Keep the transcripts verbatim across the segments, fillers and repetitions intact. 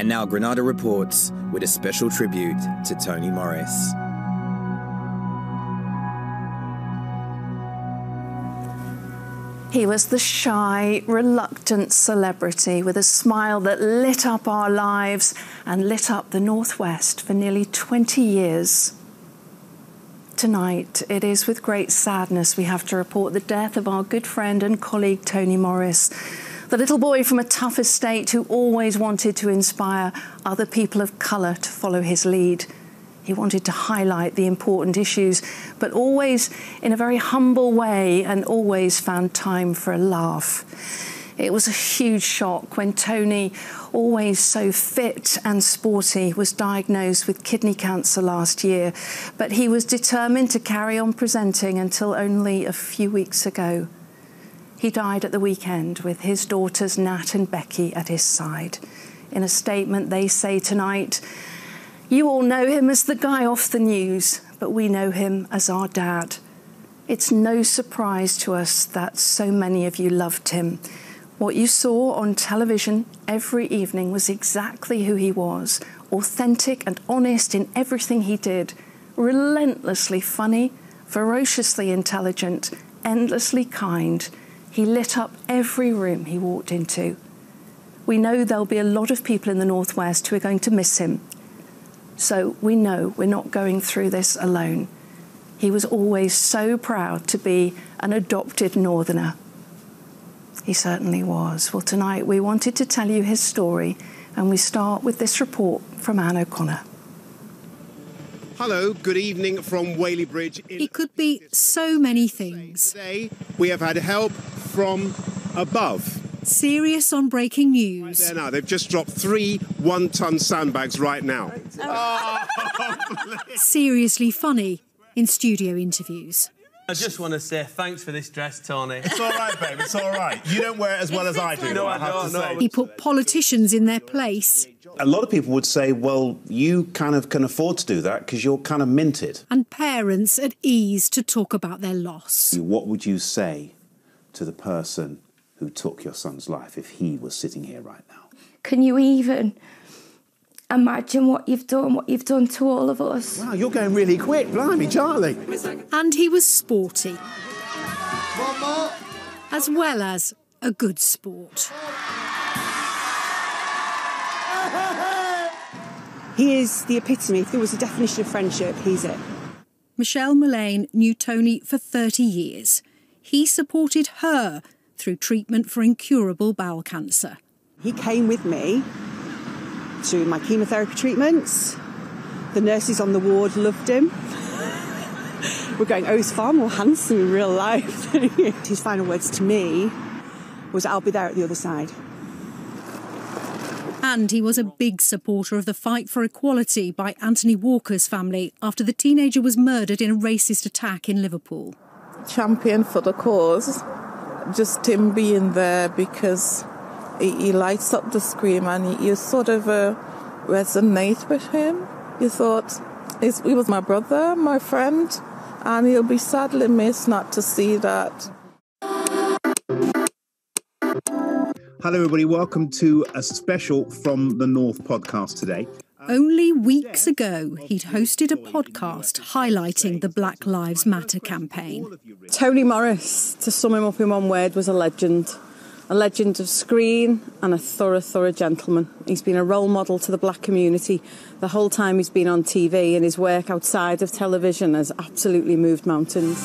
And now Granada Reports with a special tribute to Tony Morris. He was the shy, reluctant celebrity with a smile that lit up our lives and lit up the Northwest for nearly twenty years. Tonight, it is with great sadness we have to report the death of our good friend and colleague Tony Morris, the little boy from a tough estate who always wanted to inspire other people of colour to follow his lead. He wanted to highlight the important issues, but always in a very humble way, and always found time for a laugh. It was a huge shock when Tony, always so fit and sporty, was diagnosed with kidney cancer last year, but he was determined to carry on presenting until only a few weeks ago. He died at the weekend with his daughters Nat and Becky at his side. In a statement, they say tonight, "You all know him as the guy off the news, but we know him as our dad." It's no surprise to us that so many of you loved him. What you saw on television every evening was exactly who he was, authentic and honest in everything he did, relentlessly funny, ferociously intelligent, endlessly kind. He lit up every room he walked into. We know there'll be a lot of people in the Northwest who are going to miss him. So we know we're not going through this alone. He was always so proud to be an adopted Northerner. He certainly was. Well, tonight we wanted to tell you his story, and we start with this report from Anne O'Connor. Hello, good evening from Whaley Bridge. He could be so many things. Today we have had help from above. Serious on breaking news. Right there now, they've just dropped three one-ton sandbags right now. Oh, seriously funny in studio interviews. I just want to say thanks for this dress, Tony. It's all right, babe, it's all right. You don't wear it as well as I do, no, I I have don't, to no. say. He put politicians in their place. A lot of people would say, well, you kind of can afford to do that because you're kind of minted. And parents at ease to talk about their loss. What would you say to the person who took your son's life if he was sitting here right now? Can you even imagine what you've done, what you've done to all of us? Wow, you're going really quick, blimey, Charlie. And he was sporty. As well as a good sport. He is the epitome. If there was a definition of friendship, he's it. Michelle Mullane knew Tony for thirty years. He supported her through treatment for incurable bowel cancer. He came with me to my chemotherapy treatments. The nurses on the ward loved him. We're going, oh, he's far more handsome in real life. His final words to me was, I'll be there at the other side. And he was a big supporter of the fight for equality by Anthony Walker's family after the teenager was murdered in a racist attack in Liverpool. Champion for the cause. Just him being there because he, he lights up the screen and you sort of uh, resonate with him. You thought, he was my brother, my friend, and he'll be sadly missed not to see that. Hello, everybody. Welcome to a special From the North podcast today. Only weeks ago, he'd hosted a podcast highlighting the Black Lives Matter campaign. Tony Morris, to sum him up in one word, was a legend. A legend of screen and a thorough, thorough gentleman. He's been a role model to the black community the whole time he's been on T V, and his work outside of television has absolutely moved mountains.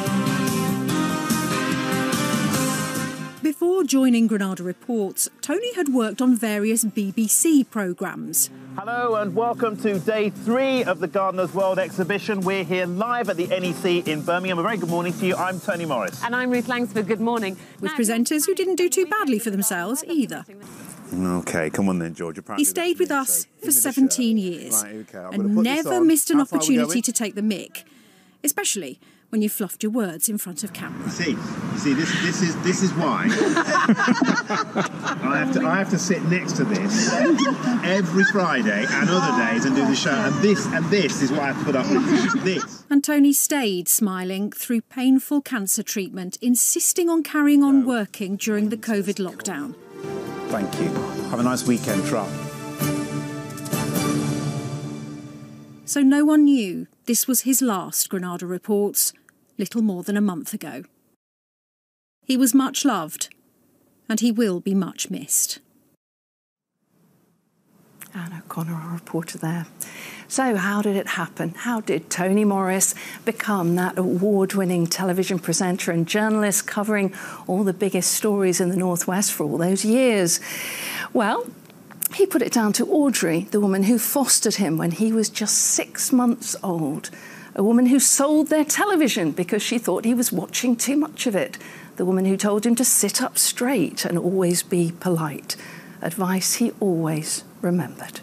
Before joining Granada Reports, Tony had worked on various B B C programmes. Hello and welcome to day three of the Gardener's World exhibition. We're here live at the N E C in Birmingham. A very good morning to you. I'm Tony Morris. And I'm Ruth Langsford. Good morning. With now, presenters who didn't do too badly for themselves either. OK, come on then, George. He stayed with us for seventeen years right, okay, and never missed an opportunity to take the mick, especially when you fluffed your words in front of camera. You see, you see, this this is this is why I have to I have to sit next to this every Friday and other days and do the show. And this and this is what I put up with. This. And Tony stayed smiling through painful cancer treatment, insisting on carrying on working during the COVID lockdown. Thank you. Have a nice weekend, Trump. so no one knew this was his last Granada Reports, little more than a month ago. He was much loved, and he will be much missed. Anne O'Connor, our reporter there. So how did it happen? How did Tony Morris become that award-winning television presenter and journalist covering all the biggest stories in the North West for all those years? Well, he put it down to Audrey, the woman who fostered him when he was just six months old. A woman who sold their television because she thought he was watching too much of it. The woman who told him to sit up straight and always be polite. Advice he always remembered.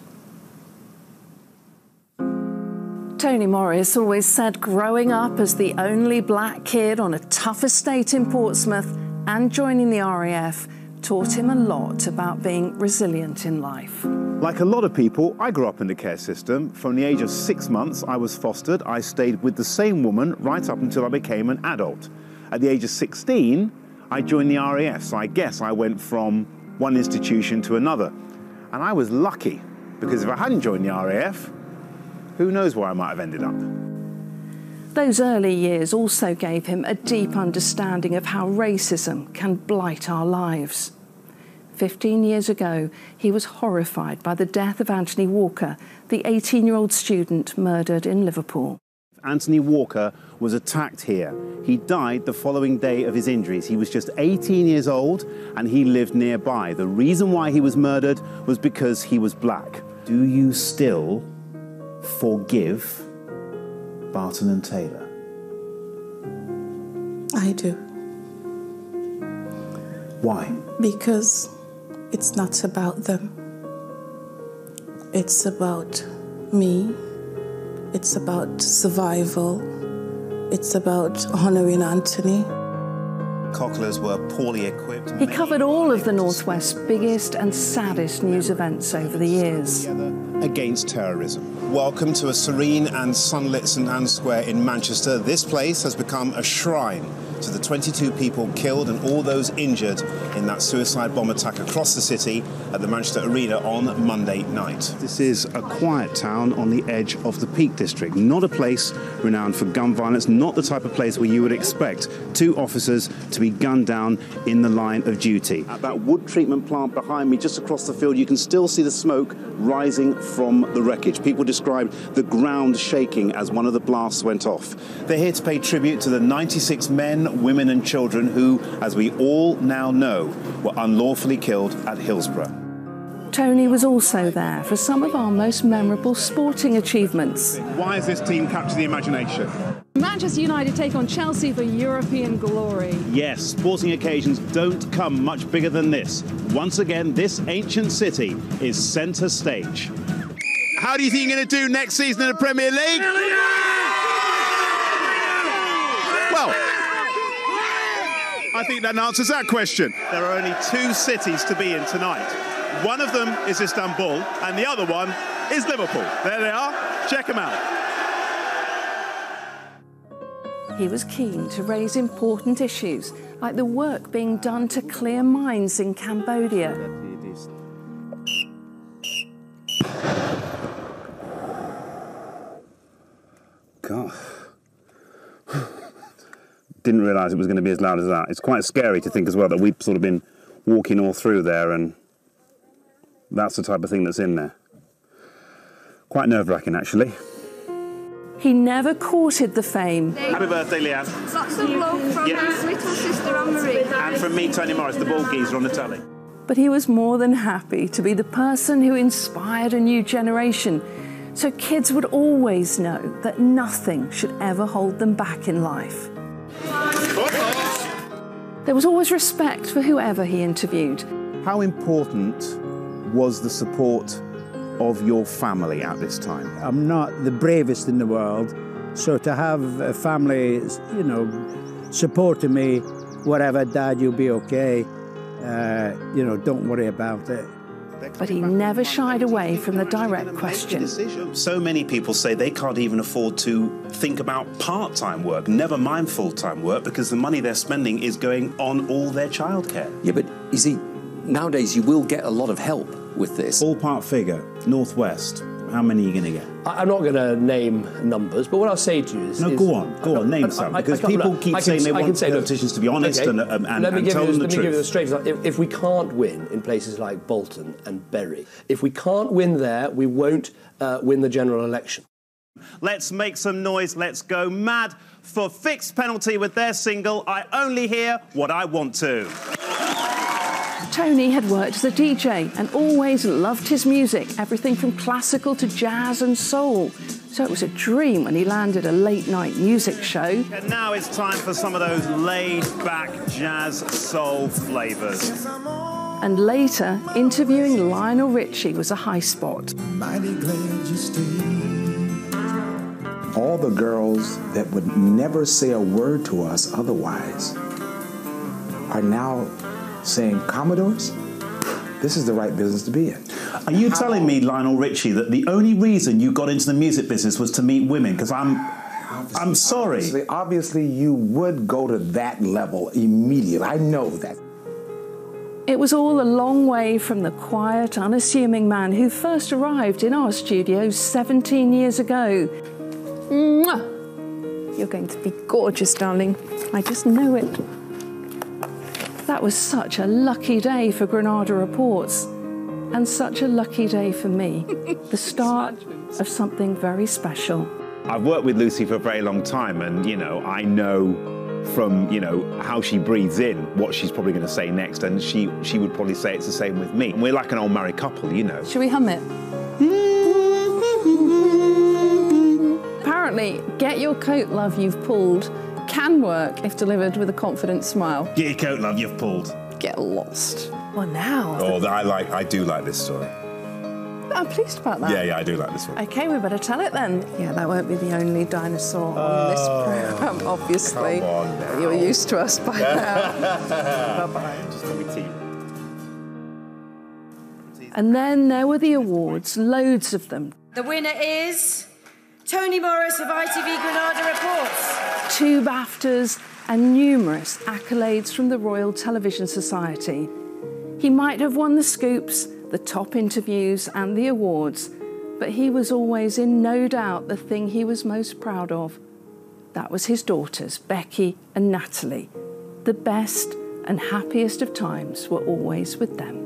Tony Morris always said growing up as the only black kid on a tough estate in Portsmouth and joining the R A F taught him a lot about being resilient in life. Like a lot of people, I grew up in the care system. From the age of six months, I was fostered. I stayed with the same woman right up until I became an adult. At the age of sixteen, I joined the R A F, so I guess I went from one institution to another. And I was lucky, because if I hadn't joined the R A F, who knows where I might have ended up. Those early years also gave him a deep understanding of how racism can blight our lives. Fifteen years ago, he was horrified by the death of Anthony Walker, the eighteen-year-old student murdered in Liverpool. Anthony Walker was attacked here. He died the following day of his injuries. He was just eighteen years old and he lived nearby. The reason why he was murdered was because he was black. Do you still forgive Barton and Taylor? I do. Why? Because it's not about them. It's about me. It's about survival. It's about honouring Anthony. Cocklers were poorly equipped. He covered all of the North West's biggest and saddest news events over the years. Against terrorism. Welcome to a serene and sunlit St Anne's Square in Manchester. This place has become a shrine to the twenty-two people killed and all those injured in that suicide bomb attack across the city at the Manchester Arena on Monday night. This is a quiet town on the edge of the Peak District, not a place renowned for gun violence, not the type of place where you would expect two officers to be gunned down in the line of duty. At that wood treatment plant behind me, just across the field, you can still see the smoke rising from the wreckage. People described the ground shaking as one of the blasts went off. They're here to pay tribute to the ninety-six men, women and children who, as we all now know, were unlawfully killed at Hillsborough. Tony was also there for some of our most memorable sporting achievements. Why has this team captured the imagination? Manchester United take on Chelsea for European glory. Yes, sporting occasions don't come much bigger than this. Once again, this ancient city is centre stage. How do you think you're going to do next season in the Premier League? Well, I think that answers that question. There are only two cities to be in tonight. One of them is Istanbul, and the other one is Liverpool. There they are. Check them out. He was keen to raise important issues, like the work being done to clear mines in Cambodia. God. Didn't realise it was going to be as loud as that. It's quite scary to think as well that we've sort of been walking all through there and that's the type of thing that's in there. Quite nerve-wracking, actually. He never courted the fame. Happy birthday, Leanne. Lots of love from yeah. his little sister Anne-Marie. And from me, Tony Morris, the ball geezer on the telly. But he was more than happy to be the person who inspired a new generation, so kids would always know that nothing should ever hold them back in life. There was always respect for whoever he interviewed. How important was the support of your family at this time? I'm not the bravest in the world, so to have a family, you know, supporting me, whatever, Dad, you'll be okay, uh, you know, don't worry about it. But he never shied away from the direct question. So many people say they can't even afford to think about part-time work, never mind full-time work, because the money they're spending is going on all their childcare. Yeah, but you see, nowadays you will get a lot of help with this. Ballpark figure, Northwest, How many are you going to get? I, I'm not going to name numbers, but what I'll say to you is... No, is, go on, go on, name I, some. I, because I people keep can, saying they want say, politicians to be honest okay, and, um, and, let me and give tell you, them the let truth. me give you the straight example. If, if we can't win in places like Bolton and Bury, if we can't win there, we won't uh, win the general election. Let's make some noise. Let's go mad for Fixed Penalty with their single, I Only Hear What I Want To. Tony had worked as a D J and always loved his music, everything from classical to jazz and soul. So it was a dream when he landed a late-night music show. And now it's time for some of those laid-back jazz soul flavours. And later, interviewing Lionel Richie was a high spot. Mighty glad you stayed. All the girls that would never say a word to us otherwise are now saying, Commodores, this is the right business to be in. Are you telling me, Lionel Richie, that the only reason you got into the music business was to meet women? Because I'm, obviously, I'm sorry. Obviously, obviously, you would go to that level immediately. I know that. It was all a long way from the quiet, unassuming man who first arrived in our studios seventeen years ago. Mwah! You're going to be gorgeous, darling. I just know it. That was such a lucky day for Granada Reports, and such a lucky day for me. The start of something very special. I've worked with Lucy for a very long time, and, you know, I know from, you know, how she breathes in what she's probably going to say next, and she, she would probably say it's the same with me. We're like an old married couple, you know. Should we hum it? Apparently, Get Your Coat, Love, You've Pulled can work if delivered with a confident smile. Get your coat, love, you've pulled. Get lost. Well, now... Oh, I like, I do like this story. I'm pleased about that. Yeah, yeah, I do like this one. OK, we better tell it then. Yeah, that won't be the only dinosaur on this programme, obviously. Come on now. You're used to us by now. Bye-bye. Just let me tea. And then there were the awards, loads of them. The winner is Tony Morris of I T V Granada Reports. Two BAFTAs and numerous accolades from the Royal Television Society. He might have won the scoops, the top interviews and the awards, but he was always in no doubt the thing he was most proud of. That was his daughters, Becky and Natalie. The best and happiest of times were always with them.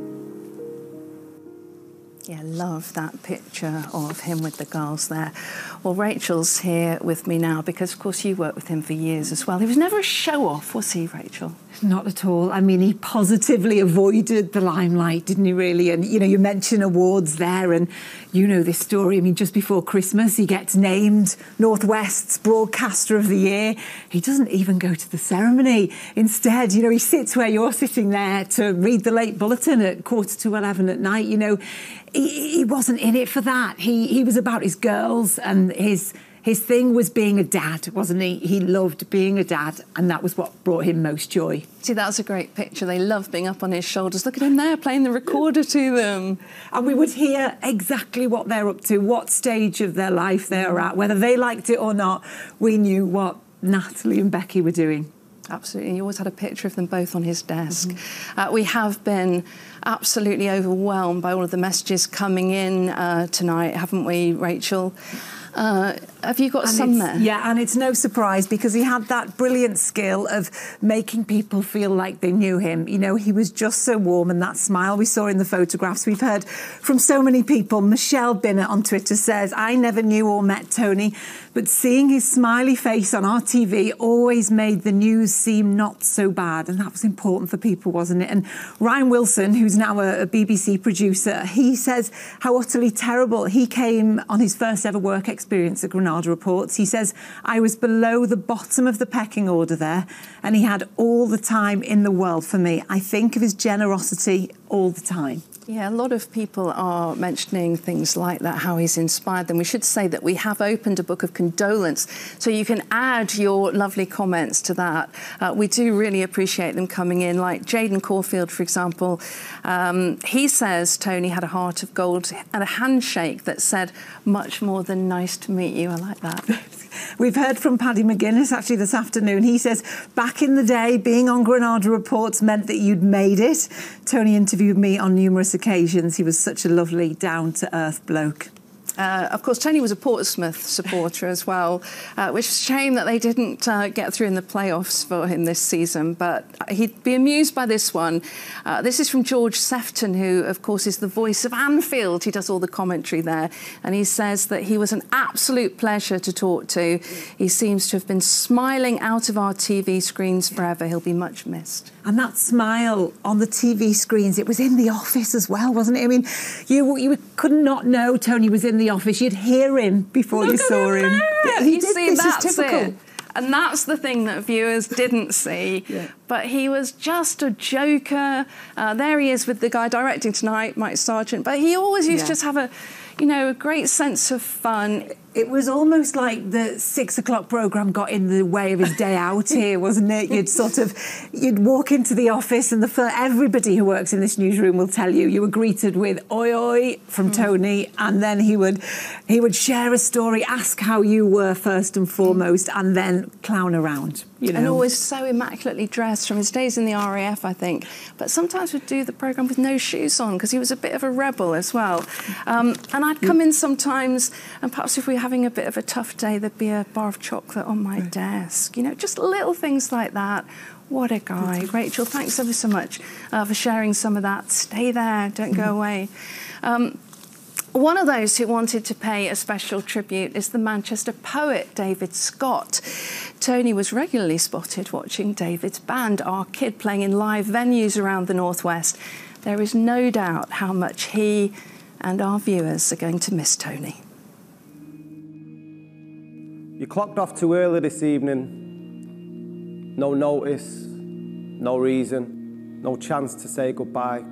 Yeah, love that picture of him with the girls there. Well, Rachel's here with me now because, of course, you worked with him for years as well. He was never a show-off, was he, Rachel? Not at all. I mean, he positively avoided the limelight, didn't he, really? And, you know, you mention awards there, and you know this story. I mean, just before Christmas, he gets named Northwest's Broadcaster of the Year. He doesn't even go to the ceremony. Instead, you know, he sits where you're sitting there to read the late bulletin at quarter to eleven at night. You know, he, he wasn't in it for that. He, he was about his girls, and his... His thing was being a dad, wasn't he? He loved being a dad, and that was what brought him most joy. See, that's a great picture. They love being up on his shoulders. Look at him there, playing the recorder to them. And we would hear exactly what they're up to, what stage of their life they're at. Whether they liked it or not, we knew what Natalie and Becky were doing. Absolutely. He always had a picture of them both on his desk. Mm-hmm. uh, we have been absolutely overwhelmed by all of the messages coming in uh, tonight, haven't we, Rachel? Uh, have you got and some there? Yeah, and it's no surprise because he had that brilliant skill of making people feel like they knew him. You know, he was just so warm, and that smile we saw in the photographs. We've heard from so many people. Michelle Binnett on Twitter says, I never knew or met Tony, but seeing his smiley face on R T V always made the news seem not so bad, and that was important for people, wasn't it? And Ryan Wilson, who's now a, a B B C producer, he says how utterly terrible. He came on his first ever work experience at Granada Reports. He says, I was below the bottom of the pecking order there, and he had all the time in the world for me. I think of his generosity all the time. Yeah, a lot of people are mentioning things like that, how he's inspired them. We should say that we have opened a book of condolence, so you can add your lovely comments to that. Uh, we do really appreciate them coming in, like Jaden Caulfield, for example. Um, he says Tony had a heart of gold and a handshake that said much more than nice to meet you. I like that. We've heard from Paddy McGuinness actually this afternoon. He says, back in the day, being on Granada Reports meant that you'd made it. Tony interviewed me on numerous occasions. He was such a lovely, down-to-earth bloke. Uh, of course, Tony was a Portsmouth supporter as well, uh, which is a shame that they didn't uh, get through in the playoffs for him this season, but he'd be amused by this one. Uh, this is from George Sefton, who, of course, is the voice of Anfield. He does all the commentary there, and he says that he was an absolute pleasure to talk to. He seems to have been smiling out of our T V screens forever. He'll be much missed. And that smile on the T V screens, it was in the office as well, wasn't it? I mean, you you could not know Tony was in the office. You'd hear him before you saw him. He You did, see, this is that's typical. it. And that's the thing that viewers didn't see. Yeah. But he was just a joker. Uh, there he is with the guy directing tonight, Mike Sargent. But he always used Yeah. to just have a, you know, a great sense of fun. It was almost like the six o'clock programme got in the way of his day out here, wasn't it? You'd sort of, you'd walk into the office and the fir- everybody who works in this newsroom will tell you, you were greeted with oi oi from mm. Tony, and then he would, he would share a story, ask how you were first and foremost, and then clown around, you know. And always so immaculately dressed from his days in the R A F, I think. But sometimes would do the programme with no shoes on because he was a bit of a rebel as well. Um, and I'd come in sometimes, and perhaps if we having a bit of a tough day, there'd be a bar of chocolate on my right. desk. You know, just little things like that. What a guy. Rachel, thanks ever so much uh, for sharing some of that. Stay there, don't go away. Um, one of those who wanted to pay a special tribute is the Manchester poet, David Scott. Tony was regularly spotted watching David's band, Our Kid, playing in live venues around the Northwest. There is no doubt how much he and our viewers are going to miss Tony. You clocked off too early this evening. No notice, no reason, no chance to say goodbye.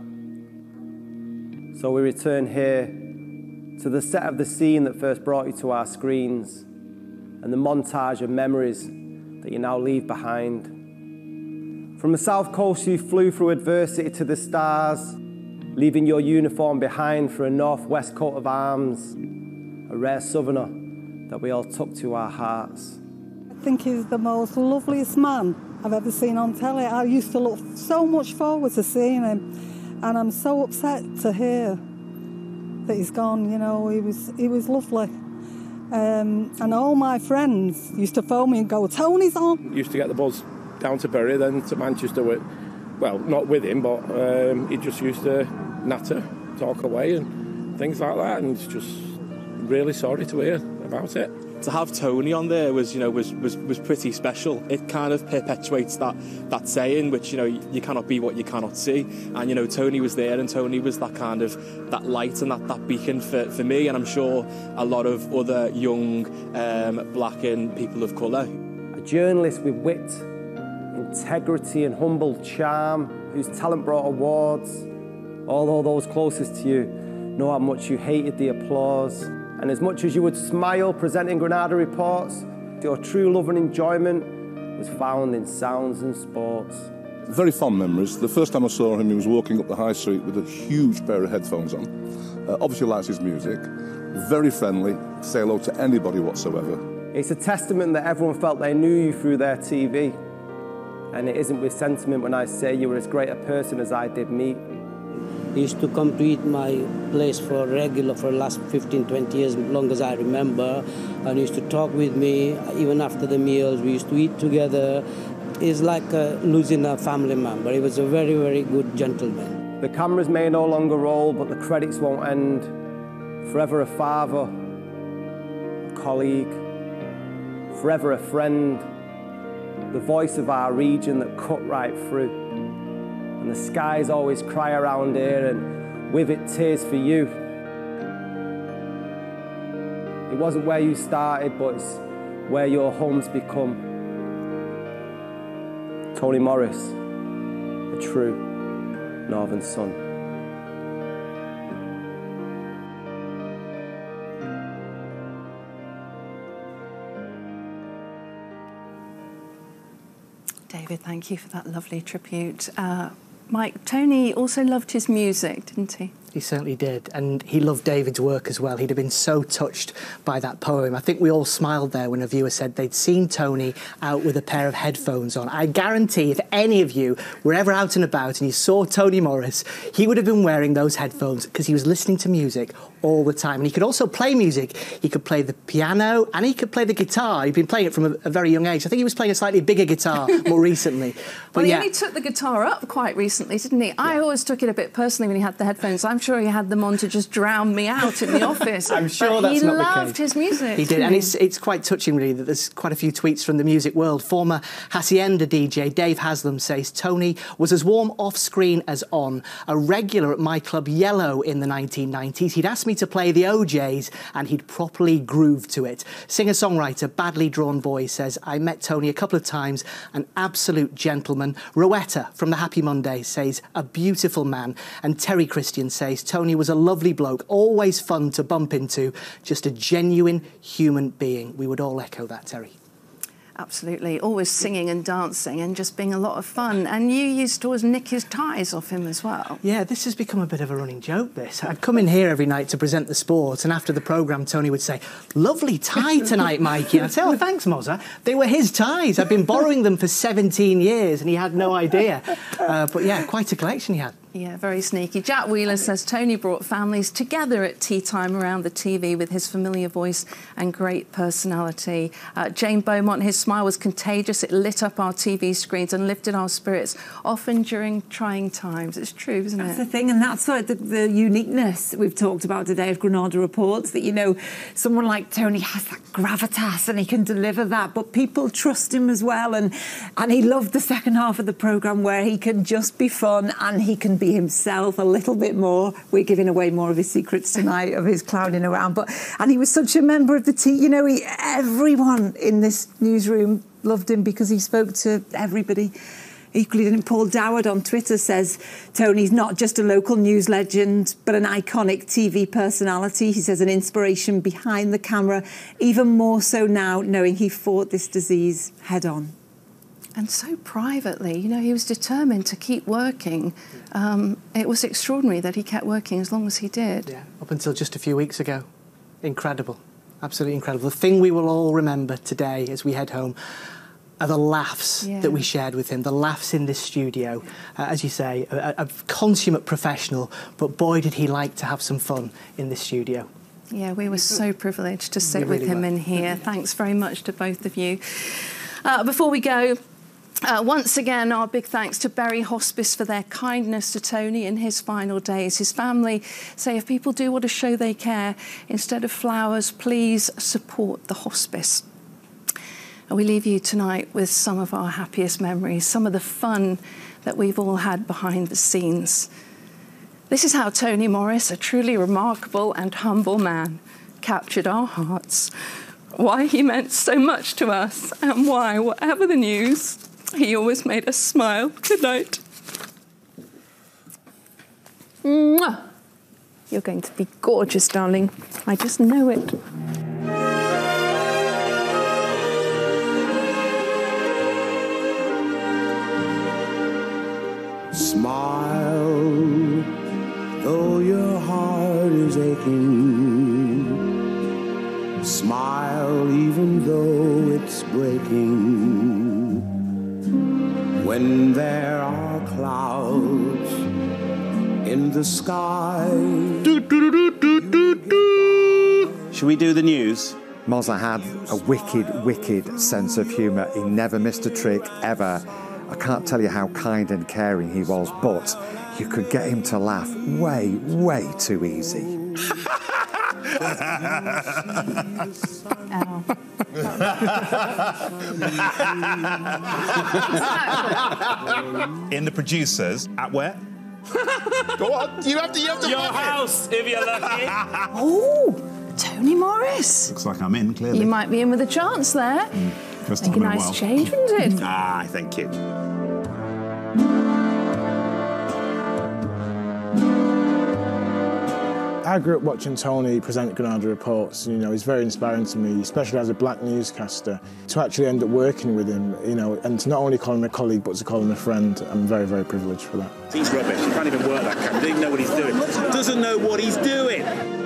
So we return here to the set of the scene that first brought you to our screens and the montage of memories that you now leave behind. From the south coast you flew through adversity to the stars, leaving your uniform behind for a northwest coat of arms, a rare southerner that we all took to our hearts. I think he's the most loveliest man I've ever seen on telly. I used to look so much forward to seeing him, and I'm so upset to hear that he's gone. You know, he was he was lovely. Um, and all my friends used to phone me and go, Tony's on. Used to get the buzz down to Bury, then to Manchester with, well, not with him, but um, he just used to natter, talk away and things like that, and it's just really sorry to hear about it. To have Tony on there was, you know, was, was, was pretty special. It kind of perpetuates that that saying, which, you know, you cannot be what you cannot see. And, you know, Tony was there, and Tony was that kind of, that light and that, that beacon for, for me, and I'm sure a lot of other young um, black and people of colour. A journalist with wit, integrity and humble charm, whose talent brought awards. Although those closest to you know how much you hated the applause. And as much as you would smile presenting Granada reports, your true love and enjoyment was found in sounds and sports. Very fond memories. The first time I saw him, he was walking up the high street with a huge pair of headphones on. Uh, obviously likes his music. Very friendly, say hello to anybody whatsoever. It's a testament that everyone felt they knew you through their T V. And it isn't with sentiment when I say you were as great a person as I did meet. He used to come to eat my place for regular for the last fifteen, twenty years, as long as I remember. And he used to talk with me, even after the meals. We used to eat together. It's like uh, losing a family member. He was a very, very good gentleman. The cameras may no longer roll, but the credits won't end. Forever a father, a colleague, forever a friend, the voice of our region that cut right through. And the skies always cry around here, and with it, tears for you. It wasn't where you started, but it's where your home's become. Tony Morris, a true northern son. David, thank you for that lovely tribute. Uh, Mike, Tony also loved his music, didn't he? He certainly did, and he loved David's work as well. He'd have been so touched by that poem. I think we all smiled there when a viewer said they'd seen Tony out with a pair of headphones on. I guarantee if any of you were ever out and about and you saw Tony Morris, he would have been wearing those headphones because he was listening to music all the time. And he could also play music. He could play the piano and he could play the guitar. He'd been playing it from a, a very young age. I think he was playing a slightly bigger guitar more recently. But well, he yeah. only took the guitar up quite recently, didn't he? Yeah. I always took it a bit personally when he had the headphones. I'm sure he had them on to just drown me out in the office. I'm sure but that's he not loved the case. his music. He did, and it's, it's quite touching, really, that there's quite a few tweets from the music world. Former Hacienda D J Dave Haslam says, Tony was as warm off-screen as on. A regular at my club Yellow in the nineteen nineties. He'd asked me to play the O Js, and he'd properly groove to it. Singer-songwriter Badly Drawn Boy says, I met Tony a couple of times, an absolute gentleman. Rowetta from the Happy Monday says, a beautiful man. And Terry Christian says, Tony was a lovely bloke, always fun to bump into, just a genuine human being. We would all echo that, Terry. Absolutely, always singing and dancing and just being a lot of fun. And you used to always nick his ties off him as well. Yeah, this has become a bit of a running joke, this. I'd come in here every night to present the sport, and after the programme, Tony would say, lovely tie tonight, Mikey. And I'd say, oh, thanks, Mozza. They were his ties. I've been borrowing them for seventeen years, and he had no idea. Uh, but yeah, quite a collection he had. Yeah, very sneaky. Jack Wheeler says Tony brought families together at tea time around the T V with his familiar voice and great personality. Uh, Jane Beaumont, his smile was contagious. It lit up our T V screens and lifted our spirits, often during trying times. It's true, isn't it? That's the thing, and that's what the, the uniqueness we've talked about today of Granada Reports, that, you know, someone like Tony has that gravitas and he can deliver that, but people trust him as well. And, and he loved the second half of the programme where he can just be fun and he can be himself a little bit more. We're giving away more of his secrets tonight, of his clowning around. But and he was such a member of the team. You know, he, everyone in this newsroom loved him because he spoke to everybody. Equally, didn't Paul Doward on Twitter says Tony's not just a local news legend, but an iconic T V personality. He says an inspiration behind the camera, even more so now, knowing he fought this disease head on. And so privately, you know, he was determined to keep working. Um, it was extraordinary that he kept working as long as he did. Yeah, up until just a few weeks ago. Incredible. Absolutely incredible. The thing we will all remember today as we head home are the laughs yeah. that we shared with him, the laughs in this studio. Uh, as you say, a, a consummate professional, but boy, did he like to have some fun in this studio. Yeah, we were so privileged to sit We really with him were. in here. Thanks very much to both of you. Uh, before we go, Uh, once again, our big thanks to Bury Hospice for their kindness to Tony in his final days. His family say if people do want to show they care, instead of flowers, please support the hospice. And we leave you tonight with some of our happiest memories, some of the fun that we've all had behind the scenes. This is how Tony Morris, a truly remarkable and humble man, captured our hearts. Why he meant so much to us, and why, whatever the news, he always made us smile. Good night. Mwah. You're going to be gorgeous, darling. I just know it. Smile, though your heart is aching. Smile, even though it's breaking. When there are clouds in the sky. Do, do, do, do, do, do. Should we do the news? Mozza had a wicked, wicked sense of humour. He never missed a trick, ever. I can't tell you how kind and caring he was, but you could get him to laugh way, way too easy. In the producers, at where? Go on, you have to, you have to. Your house, if you're lucky. Oh, Tony Morris. Looks like I'm in, clearly. You might be in with a chance there. Mm. Just Make a nice well. change, wouldn't it? Ah, thank you. I grew up watching Tony present Granada Reports. You know, he's very inspiring to me, especially as a black newscaster. To actually end up working with him, you know, and to not only call him a colleague, but to call him a friend, I'm very, very privileged for that. He's rubbish. He can't even work that camera. Doesn't even know what he's doing. Doesn't know what he's doing.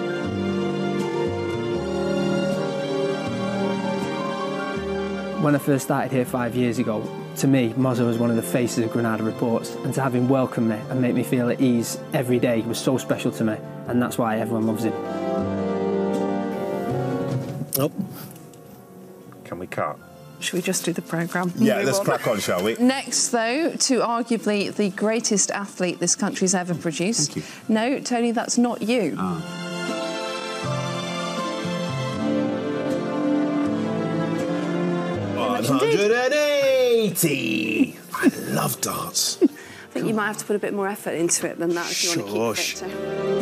When I first started here five years ago, to me, Mozzo was one of the faces of Granada Reports, and to have him welcome me and make me feel at ease every day was so special to me, and that's why everyone loves him. Oh. Can we cut? Should we just do the programme? Yeah, let's crack on, shall we? Next, though, to arguably the greatest athlete this country's ever produced. Thank you. No, Tony, that's not you. Ah. one hundred eighty! I love darts. I think you might have to put a bit more effort into it than that if you want to Shush. keep fit.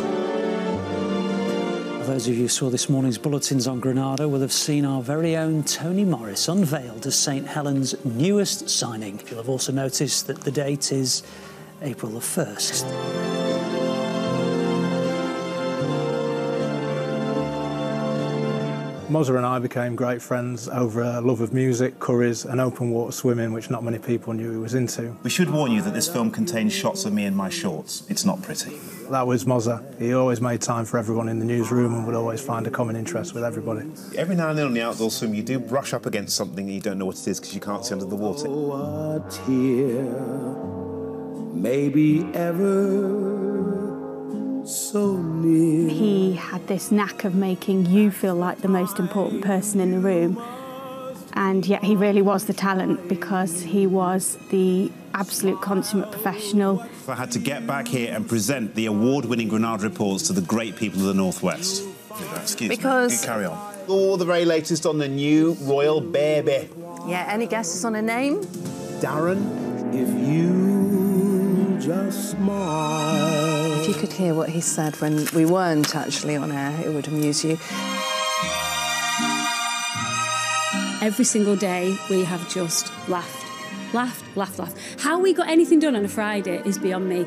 Those of you who saw this morning's bulletins on Granada will have seen our very own Tony Morris unveiled as St Helens' newest signing. You'll have also noticed that the date is April the first. Mozza and I became great friends over a love of music, curries and open water swimming, which not many people knew he was into. We should warn you that this film contains shots of me in my shorts. It's not pretty. That was Mozza. He always made time for everyone in the newsroom and would always find a common interest with everybody. Every now and then on the outdoor swim, you do brush up against something and you don't know what it is because you can't see under the water. Oh, a tear, maybe ever so near. He had this knack of making you feel like the most important person in the room, and yet he really was the talent because he was the absolute consummate professional. I had to get back here and present the award-winning Granada Reports to the great people of the Northwest. Excuse Because- me, you carry on. All the very latest on the new Royal Baby. Yeah, any guesses on a name? Darren. If you just smile. If you could hear what he said when we weren't actually on air, it would amuse you. Every single day we have just laughed, laughed, laughed, laughed. How we got anything done on a Friday is beyond me.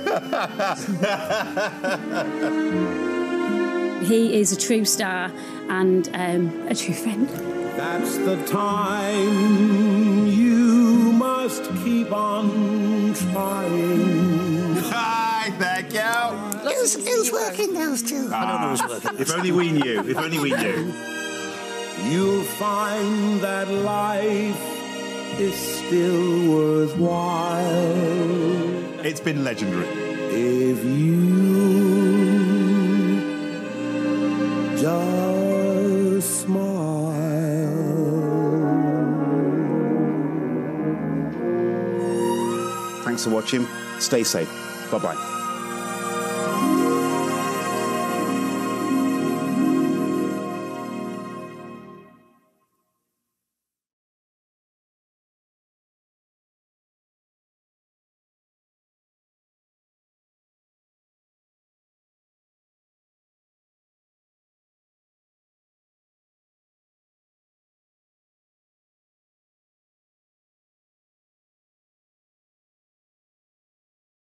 He is a true star and um, a true friend. That's the time you must keep on trying. Hi, thank you. Who's, who's working those two? I don't know who's working. If only we knew. If only we knew. You'll find that life is still worthwhile. It's been legendary. If you just smile. Thanks for watching. Stay safe. Bye-bye.